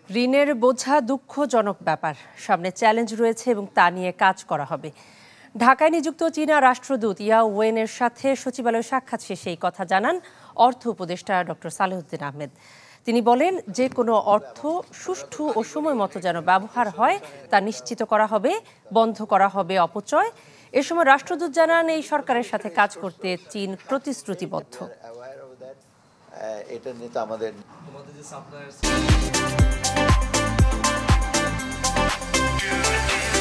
ঋণের বোঝা দুঃখজনক ব্যাপার, সামনে চ্যালেঞ্জ রয়েছে এবং তা নিয়ে কাজ করা হবে। ঢাকায় নিযুক্ত চীনা রাষ্ট্রদূত ইয়া ওয়েনের সাথে সচিবালয় সাক্ষাৎ শেষে এই কথা জানান অর্থ উপদেষ্টা ডক্টর সালেহুদ্দিন আহমেদ। তিনি বলেন, যে কোনো অর্থ সুষ্ঠু ও সময় মতো যেন ব্যবহার হয় তা নিশ্চিত করা হবে, বন্ধ করা হবে অপচয়। এ সময় রাষ্ট্রদূত জানান, এই সরকারের সাথে কাজ করতে চীন প্রতিশ্রুতিবদ্ধ। এটা নিয়ে তো আমাদের যে